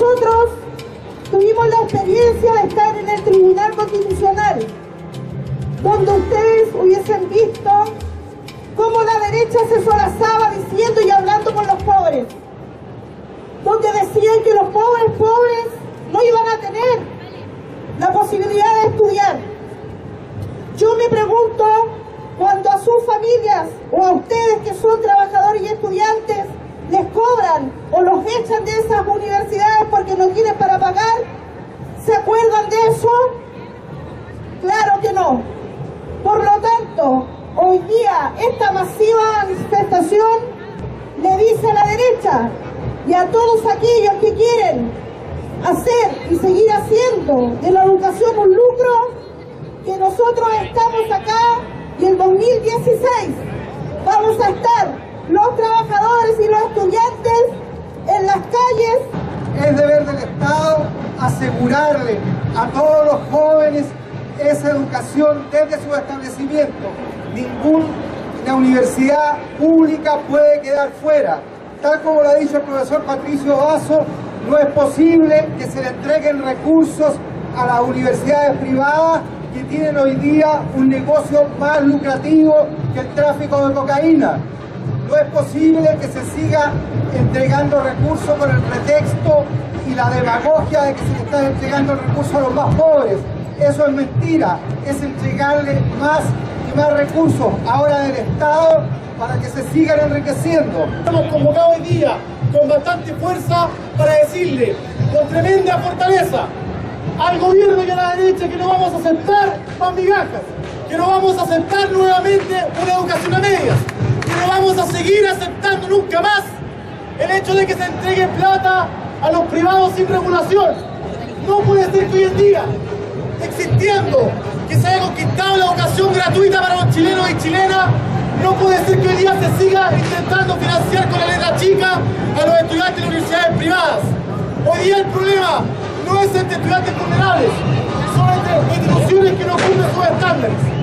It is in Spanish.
Nosotros tuvimos la experiencia de estar en el Tribunal Constitucional, donde ustedes hubiesen visto cómo la derecha se solazaba diciendo y hablando con los pobres, donde decían que los pobres no iban a tener la posibilidad de estudiar. Yo me pregunto, cuando a sus familias o a ustedes que son trabajadores y estudiantes les cobran o los echan de esas universidades porque no tienen para pagar, ¿se acuerdan de eso? Claro que no. Por lo tanto, hoy día esta masiva manifestación le dice a la derecha y a todos aquellos que quieren hacer y seguir haciendo de la educación un lucro, que nosotros estamos acá y en 2016 vamos a estar los trabajadores y los estudiantes en las calles. Es deber del Estado asegurarle a todos los jóvenes esa educación desde su establecimiento. Ninguna universidad pública puede quedar fuera. Tal como lo ha dicho el profesor Patricio Vaso, no es posible que se le entreguen recursos a las universidades privadas que tienen hoy día un negocio más lucrativo que el tráfico de cocaína. No es posible que se siga entregando recursos con el pretexto y la demagogia de que se le está entregando recursos a los más pobres. Eso es mentira, es entregarle más y más recursos ahora del Estado para que se sigan enriqueciendo. Hemos convocado hoy día con bastante fuerza para decirle con tremenda fortaleza al gobierno y a la derecha que no vamos a aceptar más migajas, que no vamos a aceptar nuevamente una educación a medias, que no vamos a seguir aceptando nunca más el hecho de que se entregue plata a los privados sin regulación. No puede ser que hoy en día, existiendo que se haya conquistado la educación gratuita para los chilenos y chilenas, no puede ser que hoy día se siga intentando financiar con la letra chica a los estudiantes de las universidades privadas. Hoy día el problema no es entre estudiantes vulnerables, son entre instituciones que no cumplen sus estándares.